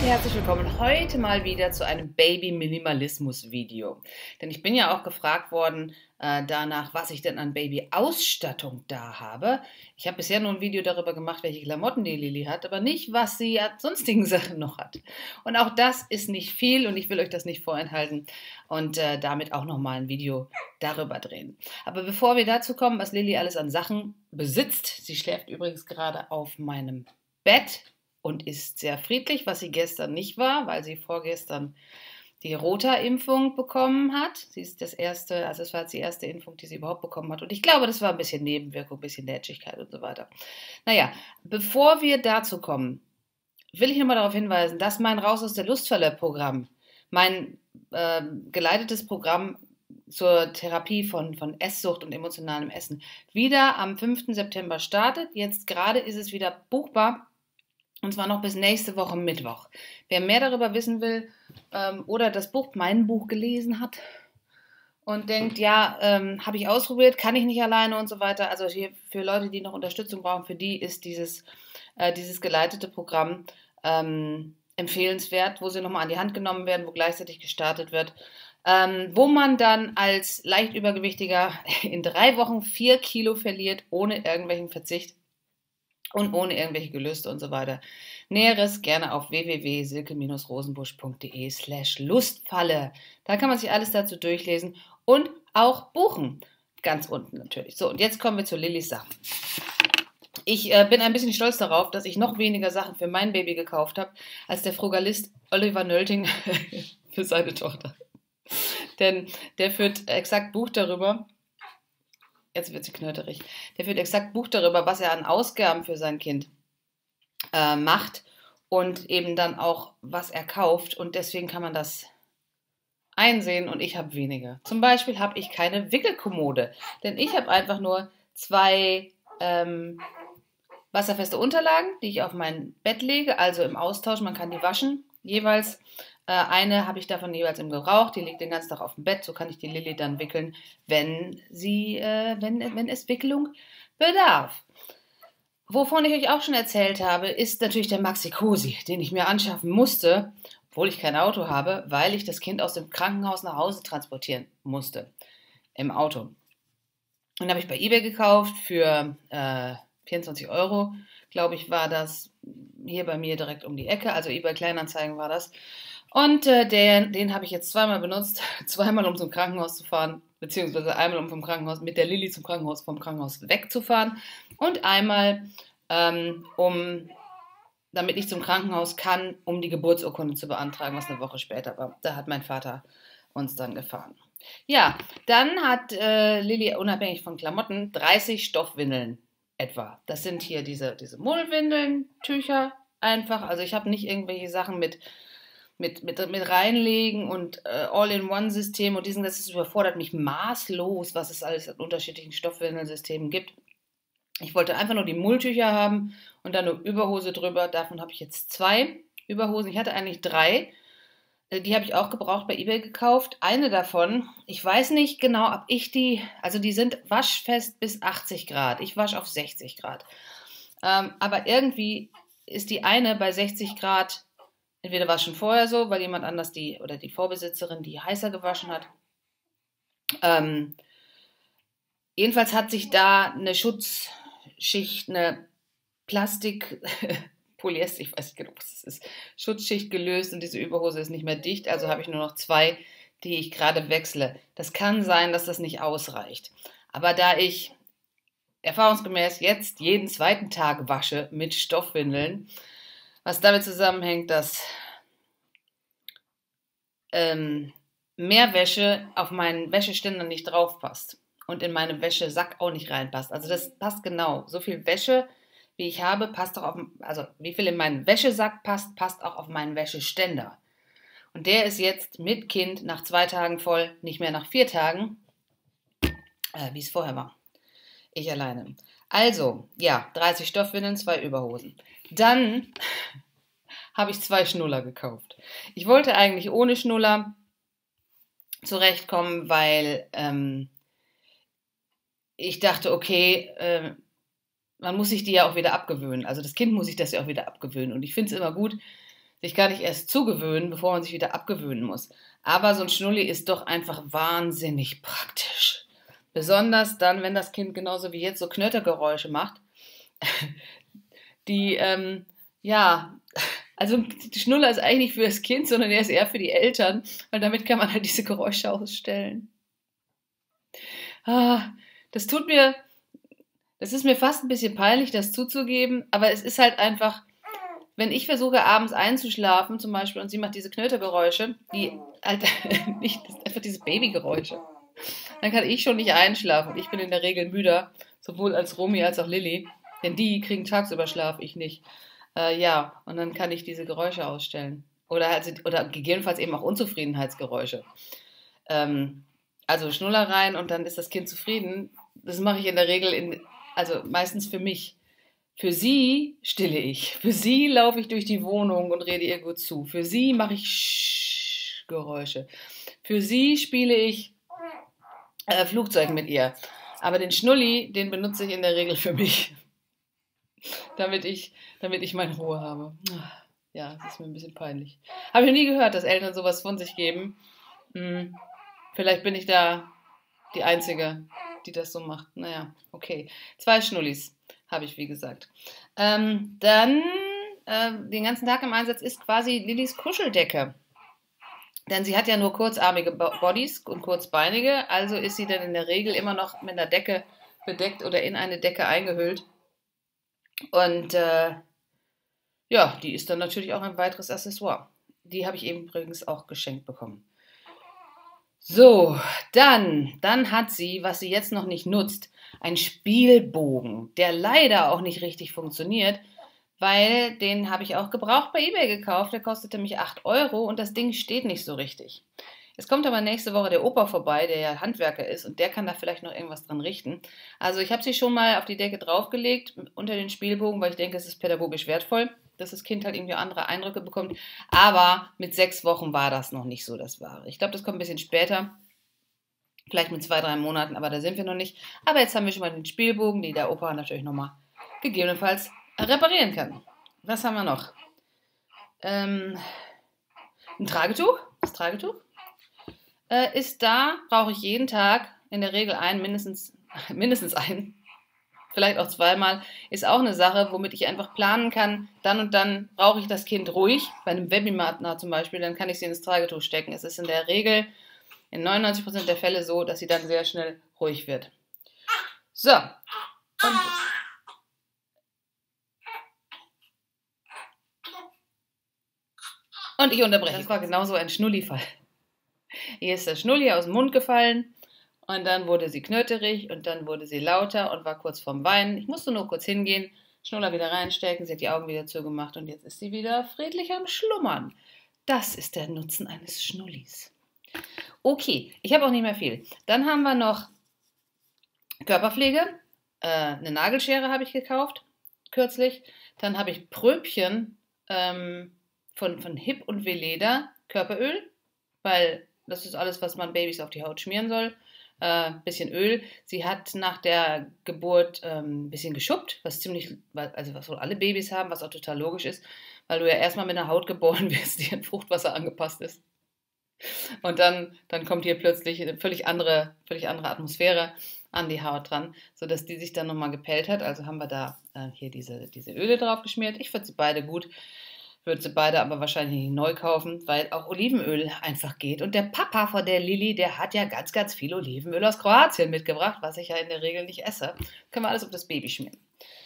herzlich willkommen heute mal wieder zu einem Baby-Minimalismus-Video. Denn ich bin ja auch gefragt worden danach, was ich denn an Baby-Ausstattung da habe. Ich habe bisher nur ein Video darüber gemacht, welche Klamotten die Lilly hat, aber nicht, was sie an sonstigen Sachen noch hat. Und auch das ist nicht viel und ich will euch das nicht vorenthalten und damit auch nochmal ein Video darüber drehen. Aber bevor wir dazu kommen, was Lilly alles an Sachen besitzt, sie schläft übrigens gerade auf meinem Bett und ist sehr friedlich, was sie gestern nicht war, weil sie vorgestern die Rota-Impfung bekommen hat. Sie ist das erste, also es war jetzt die erste Impfung, die sie überhaupt bekommen hat. Und ich glaube, das war ein bisschen Nebenwirkung, ein bisschen Lätschigkeit und so weiter. Naja, bevor wir dazu kommen, will ich nochmal darauf hinweisen, dass mein Raus aus der Lustfalle-Programm, mein geleitetes Programm zur Therapie von Esssucht und emotionalem Essen, wieder am 5. September startet. Jetzt gerade ist es wieder buchbar. Und zwar noch bis nächste Woche Mittwoch. Wer mehr darüber wissen will oder mein Buch gelesen hat und denkt, ja, habe ich ausprobiert, kann ich nicht alleine und so weiter. Also hier für Leute, die noch Unterstützung brauchen, für die ist dieses geleitete Programm empfehlenswert, wo sie nochmal an die Hand genommen werden, wo gleichzeitig gestartet wird. Wo man dann als leicht Übergewichtiger in 3 Wochen 4 Kilo verliert, ohne irgendwelchen Verzicht. Und ohne irgendwelche Gelüste und so weiter. Näheres gerne auf www.silke-rosenbusch.de/Lustfalle. Da kann man sich alles dazu durchlesen und auch buchen. Ganz unten natürlich. So, und jetzt kommen wir zu Lillys Sachen. Ich bin ein bisschen stolz darauf, dass ich noch weniger Sachen für mein Baby gekauft habe, als der Frugalist Oliver Nölting für seine Tochter. Denn der führt exakt Buch darüber. Jetzt wird sie knöterig. Der führt exakt Buch darüber, was er an Ausgaben für sein Kind macht und eben dann auch, was er kauft. Und deswegen kann man das einsehen und ich habe weniger. Zum Beispiel habe ich keine Wickelkommode, denn ich habe einfach nur 2 wasserfeste Unterlagen, die ich auf mein Bett lege, also im Austausch. Man kann die waschen, jeweils. Eine habe ich davon jeweils im Gebrauch, die liegt den ganzen Tag auf dem Bett, so kann ich die Lilly dann wickeln, wenn es Wicklung bedarf. Wovon ich euch auch schon erzählt habe, ist natürlich der Maxi-Cosi, den ich mir anschaffen musste, obwohl ich kein Auto habe, weil ich das Kind aus dem Krankenhaus nach Hause transportieren musste, im Auto. Und habe ich bei eBay gekauft für 24 €, glaube ich, war das hier bei mir direkt um die Ecke, also eBay Kleinanzeigen war das. Und den habe ich jetzt zweimal benutzt, zweimal um zum Krankenhaus zu fahren, beziehungsweise einmal um vom Krankenhaus mit der Lilly zum Krankenhaus, vom Krankenhaus wegzufahren und einmal damit ich zum Krankenhaus kann, um die Geburtsurkunde zu beantragen, was eine Woche später war. Da hat mein Vater uns dann gefahren. Ja, dann hat Lilly unabhängig von Klamotten 30 Stoffwindeln etwa. Das sind hier diese Mullwindeln, Tücher einfach. Also ich habe nicht irgendwelche Sachen mit reinlegen und All-in-One-System und das überfordert mich maßlos, was es alles an unterschiedlichen Stoffwindelsystemen gibt. Ich wollte einfach nur die Mulltücher haben und dann nur Überhose drüber. Davon habe ich jetzt 2 Überhosen. Ich hatte eigentlich 3. Die habe ich auch gebraucht bei eBay gekauft. Eine davon, ich weiß nicht genau, ob ich also die sind waschfest bis 80 Grad. Ich wasche auf 60 Grad. Aber irgendwie ist die eine bei 60 Grad. Entweder war es schon vorher so, weil jemand anders die Vorbesitzerin die heißer gewaschen hat. Jedenfalls hat sich da eine Schutzschicht, eine Plastik, Polyester, ich weiß nicht genau, was es ist, Schutzschicht gelöst und diese Überhose ist nicht mehr dicht. Also habe ich nur noch 2, die ich gerade wechsle. Das kann sein, dass das nicht ausreicht. Aber da ich erfahrungsgemäß jetzt jeden 2. Tag wasche mit Stoffwindeln, was damit zusammenhängt, dass mehr Wäsche auf meinen Wäscheständer nicht drauf passt und in meinen Wäschesack auch nicht reinpasst. Also das passt genau. So viel Wäsche, wie ich habe, passt auch also wie viel in meinen Wäschesack passt, passt auch auf meinen Wäscheständer. Und der ist jetzt mit Kind nach 2 Tagen voll, nicht mehr nach 4 Tagen, wie es vorher war. Ich alleine. Also, ja, 30 Stoffwindeln, 2 Überhosen. Dann habe ich 2 Schnuller gekauft. Ich wollte eigentlich ohne Schnuller zurechtkommen, weil ich dachte, okay, man muss sich die ja auch wieder abgewöhnen. Also das Kind muss sich das ja auch wieder abgewöhnen. Und ich finde es immer gut, sich gar nicht erst zugewöhnen, bevor man sich wieder abgewöhnen muss. Aber so ein Schnulli ist doch einfach wahnsinnig praktisch. Besonders dann, wenn das Kind genauso wie jetzt so Knöttergeräusche macht, die, ja, also die Schnuller ist eigentlich nicht für das Kind, sondern er ist eher für die Eltern, weil damit kann man halt diese Geräusche ausstellen. Ah, das tut mir, das ist mir fast ein bisschen peinlich, das zuzugeben, aber es ist halt einfach, wenn ich versuche abends einzuschlafen zum Beispiel und sie macht diese Knötergeräusche, die halt nicht, das sind einfach diese Babygeräusche, dann kann ich schon nicht einschlafen. Ich bin in der Regel müder, sowohl als Romy als auch Lilly, denn die kriegen tagsüber Schlaf, ich nicht. Ja, und dann kann ich diese Geräusche ausstellen. Oder gegebenenfalls eben auch Unzufriedenheitsgeräusche. Also Schnullereien und dann ist das Kind zufrieden. Das mache ich in der Regel also meistens für mich. Für sie stille ich. Für sie laufe ich durch die Wohnung und rede ihr gut zu. Für sie mache ich Geräusche. Für sie spiele ich Flugzeug mit ihr. Aber den Schnulli, den benutze ich in der Regel für mich, damit ich meine Ruhe habe. Ja, das ist mir ein bisschen peinlich. Habe ich noch nie gehört, dass Eltern sowas von sich geben. Hm, vielleicht bin ich da die Einzige, die das so macht. Naja, okay. 2 Schnullis habe ich, wie gesagt. Dann den ganzen Tag im Einsatz ist quasi Lillys Kuscheldecke. Denn sie hat ja nur kurzarmige Bodies und kurzbeinige, also ist sie dann in der Regel immer noch mit einer Decke bedeckt oder in eine Decke eingehüllt. Und ja, die ist dann natürlich auch ein weiteres Accessoire. Die habe ich eben übrigens auch geschenkt bekommen. So, dann hat sie, was sie jetzt noch nicht nutzt, einen Spielbogen, der leider auch nicht richtig funktioniert, weil den habe ich auch gebraucht bei eBay gekauft. Der kostete mich 8 Euro und das Ding steht nicht so richtig. Es kommt aber nächste Woche der Opa vorbei, der ja Handwerker ist und der kann da vielleicht noch irgendwas dran richten. Also ich habe sie schon mal auf die Decke draufgelegt unter den Spielbogen, weil ich denke, es ist pädagogisch wertvoll, dass das Kind halt irgendwie andere Eindrücke bekommt. Aber mit 6 Wochen war das noch nicht so das Wahre. Ich glaube, das kommt ein bisschen später. Vielleicht mit 2, 3 Monaten, aber da sind wir noch nicht. Aber jetzt haben wir schon mal den Spielbogen, den der Opa natürlich nochmal gegebenenfalls reparieren kann. Was haben wir noch? Ein Tragetuch. Das Tragetuch ist da, brauche ich jeden Tag, in der Regel mindestens einen, vielleicht auch zweimal, ist auch eine Sache, womit ich einfach planen kann, dann und dann brauche ich das Kind ruhig, bei einem Webinar zum Beispiel, dann kann ich sie ins Tragetuch stecken. Es ist in der Regel in 99% der Fälle so, dass sie dann sehr schnell ruhig wird. So, und ich unterbreche. Das war genauso ein Schnullifall. Hier ist der Schnulli aus dem Mund gefallen und dann wurde sie knöterig und dann wurde sie lauter und war kurz vorm Weinen. Ich musste nur kurz hingehen, Schnuller wieder reinstecken, sie hat die Augen wieder zugemacht und jetzt ist sie wieder friedlich am Schlummern. Das ist der Nutzen eines Schnullis. Okay, ich habe auch nicht mehr viel. Dann haben wir noch Körperpflege. Eine Nagelschere habe ich gekauft, kürzlich. Dann habe ich Pröbchen von Hip und Weleda Körperöl, weil das ist alles, was man Babys auf die Haut schmieren soll. Bisschen Öl. Sie hat nach der Geburt ein bisschen geschuppt, was wohl alle Babys haben, was auch total logisch ist, weil du ja erstmal mit einer Haut geboren wirst, die an Fruchtwasser angepasst ist. Und dann kommt hier plötzlich eine völlig andere Atmosphäre an die Haut dran, sodass die sich dann nochmal gepellt hat. Also haben wir da hier diese Öle drauf geschmiert. Ich finde sie beide gut. Würde sie beide aber wahrscheinlich nicht neu kaufen, weil auch Olivenöl einfach geht. Und der Papa von der Lilly, der hat ja ganz, ganz viel Olivenöl aus Kroatien mitgebracht, was ich ja in der Regel nicht esse. Können wir alles auf das Baby schmieren.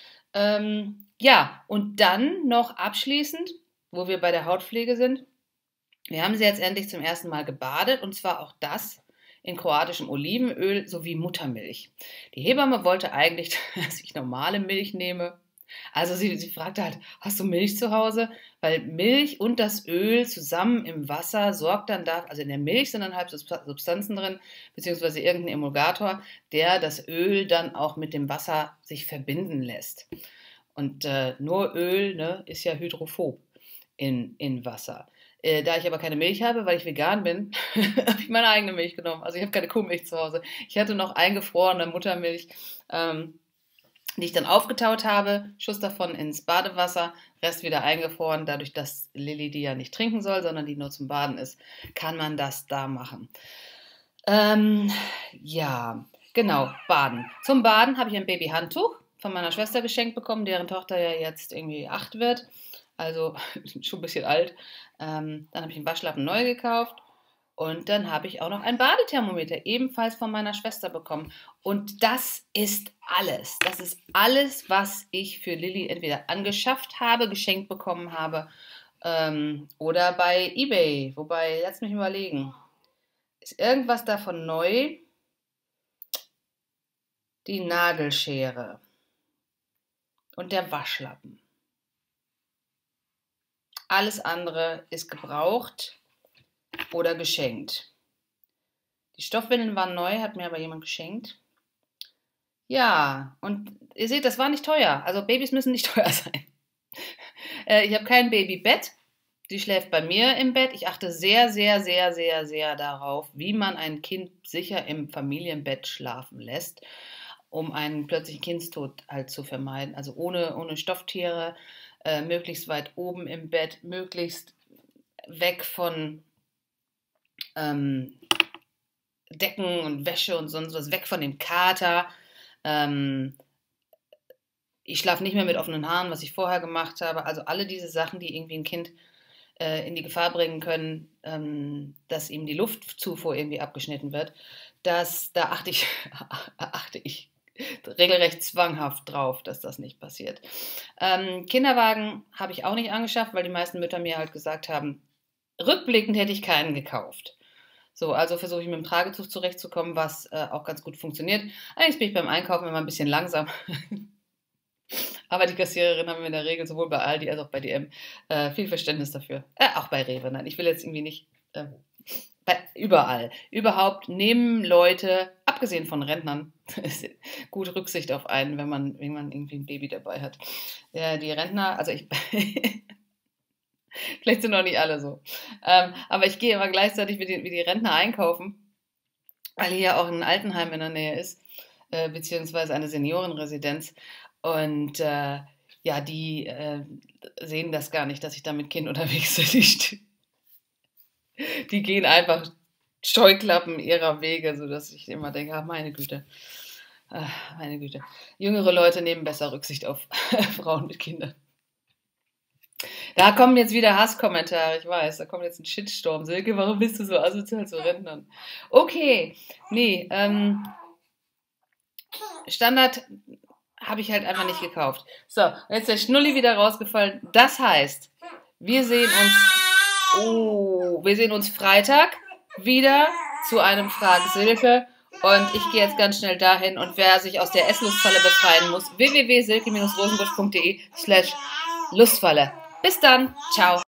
Ja, und dann noch abschließend, wo wir bei der Hautpflege sind. Wir haben sie jetzt endlich zum ersten Mal gebadet und zwar auch das in kroatischem Olivenöl sowie Muttermilch. Die Hebamme wollte eigentlich, dass ich normale Milch nehme. Also sie fragte halt, hast du Milch zu Hause? Weil Milch und das Öl zusammen im Wasser sorgt dann dafür, also in der Milch sind dann halt Substanzen drin, beziehungsweise irgendein Emulgator, der das Öl dann auch mit dem Wasser sich verbinden lässt. Und nur Öl, ne, ist ja hydrophob in Wasser. Da ich aber keine Milch habe, weil ich vegan bin, habe ich meine eigene Milch genommen. Also ich habe keine Kuhmilch zu Hause. Ich hatte noch eingefrorene Muttermilch. die ich dann aufgetaut habe, Schuss davon ins Badewasser, Rest wieder eingefroren. Dadurch, dass Lilly die ja nicht trinken soll, sondern die nur zum Baden ist, kann man das da machen. Ja, genau, Baden. Zum Baden habe ich ein Babyhandtuch von meiner Schwester geschenkt bekommen, deren Tochter ja jetzt irgendwie 8 wird, also schon ein bisschen alt. Dann habe ich einen Waschlappen neu gekauft. Und dann habe ich auch noch ein Badethermometer, ebenfalls von meiner Schwester bekommen. Und das ist alles. Das ist alles, was ich für Lilly entweder angeschafft habe, geschenkt bekommen habe oder bei eBay. Wobei, lass mich überlegen. Ist irgendwas davon neu? Die Nagelschere und der Waschlappen. Alles andere ist gebraucht oder geschenkt. Die Stoffwindeln waren neu, hat mir aber jemand geschenkt. Ja, und ihr seht, das war nicht teuer. Also Babys müssen nicht teuer sein. Ich habe kein Babybett. Sie schläft bei mir im Bett. Ich achte sehr, sehr, sehr, sehr, sehr darauf, wie man ein Kind sicher im Familienbett schlafen lässt, um einen plötzlichen Kindstod halt zu vermeiden. Also ohne Stofftiere, möglichst weit oben im Bett, möglichst weg von Decken und Wäsche und sonst was, weg von dem Kater. Ich schlafe nicht mehr mit offenen Haaren, was ich vorher gemacht habe. Also alle diese Sachen, die irgendwie ein Kind in die Gefahr bringen können, dass ihm die Luftzufuhr irgendwie abgeschnitten wird, da achte ich regelrecht zwanghaft drauf, dass das nicht passiert. Kinderwagen habe ich auch nicht angeschafft, weil die meisten Mütter mir halt gesagt haben, rückblickend hätte ich keinen gekauft. So, also versuche ich mit dem Tragetuch zurechtzukommen, was auch ganz gut funktioniert. Allerdings bin ich beim Einkaufen immer ein bisschen langsam. Aber die Kassiererin haben in der Regel sowohl bei Aldi als auch bei DM viel Verständnis dafür. Auch bei Rewe. Nein, ich will jetzt irgendwie nicht überall. Überhaupt nehmen Leute, abgesehen von Rentnern, gut Rücksicht auf einen, wenn man irgendwie ein Baby dabei hat. Ja, die Rentner, also ich... Vielleicht sind noch nicht alle so. Aber ich gehe immer gleichzeitig wie die Rentner einkaufen, weil hier auch ein Altenheim in der Nähe ist, beziehungsweise eine Seniorenresidenz. Und ja, die sehen das gar nicht, dass ich da mit Kind unterwegs bin. Die gehen einfach Scheuklappen ihrer Wege, sodass ich immer denke, ach, meine Güte. Meine Güte. Jüngere Leute nehmen besser Rücksicht auf Frauen mit Kindern. Da kommen jetzt wieder Hasskommentare, ich weiß, da kommt jetzt ein Shitstorm. Silke, warum bist du so asozial zu Rentnern? Okay, nee, Standard habe ich halt einfach nicht gekauft. So, jetzt ist der Schnulli wieder rausgefallen. Das heißt, wir sehen uns Freitag wieder zu einem Frage Silke. Und ich gehe jetzt ganz schnell dahin und wer sich aus der Esslustfalle befreien muss, www.silke-rosenbusch.de/Lustfalle. Bis dann. Ciao.